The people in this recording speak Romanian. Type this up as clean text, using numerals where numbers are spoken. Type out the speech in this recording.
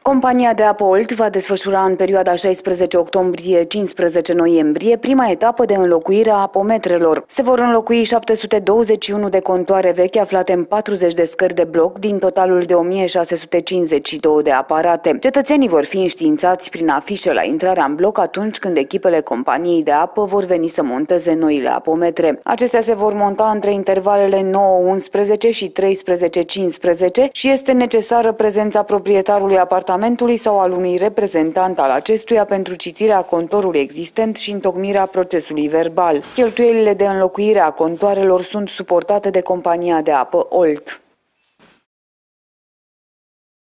Compania de apă Olt va desfășura în perioada 16 octombrie-15 noiembrie prima etapă de înlocuire a apometrelor. Se vor înlocui 721 de contoare vechi aflate în 40 de scări de bloc din totalul de 1652 de aparate. Cetățenii vor fi înștiințați prin afișe la intrarea în bloc atunci când echipele companiei de apă vor veni să monteze noile apometre. Acestea se vor monta între intervalele 9-11 și 13-15 și este necesară prezența proprietarului apartamentului sau al unui reprezentant al acestuia pentru citirea contorului existent și întocmirea procesului verbal. Cheltuielile de înlocuire a contoarelor sunt suportate de compania de apă Olt.